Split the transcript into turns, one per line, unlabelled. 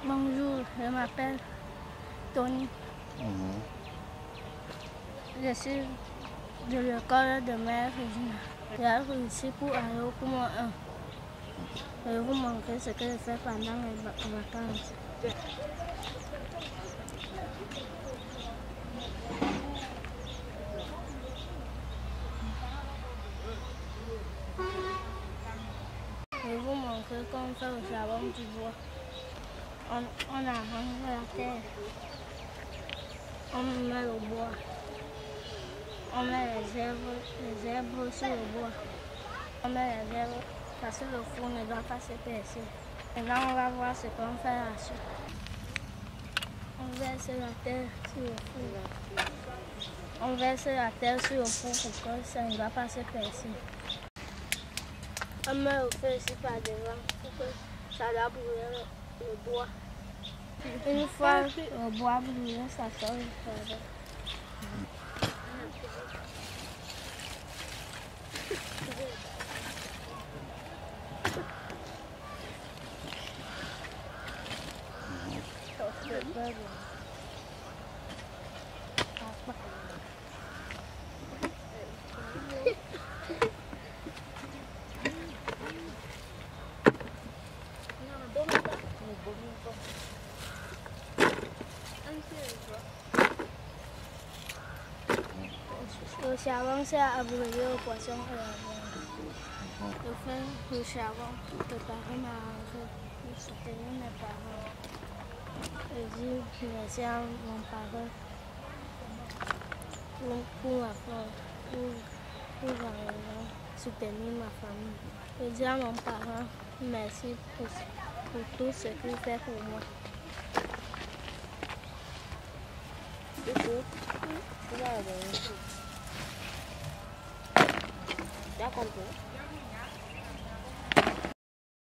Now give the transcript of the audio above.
Bonjour, je m'appelle Tony. Je suis de l'école de Mère Regina. J'ai réussi pour aller au cours 1. Je vous montrer ce que je fais pendant les vacances. Je vais vous montrer comment on fait le charbon du bois. On arrange la terre. On met le bois. On met les herbes sur le bois. On met les herbes parce que le four ne doit pas se percer. Maintenant, on va voir ce qu'on fait là-dessus. On verse la terre sur le four. On verse la terre sur le four pour que ça ne va pas se percer. On met le feu ici par devant pour que ça doit brûler le bois. Une fois le bois brûlé, ça sort le feu. Le charbon sert à brûler le poisson et la viande. Je fais le charbon pour préparer ma rentrée, pour soutenir mes parents. Je dis merci à mon parent pour ma femme, pour soutenir ma famille. Je dis à mon parent merci pour tout ce qu'il fait pour moi.
Ya compris.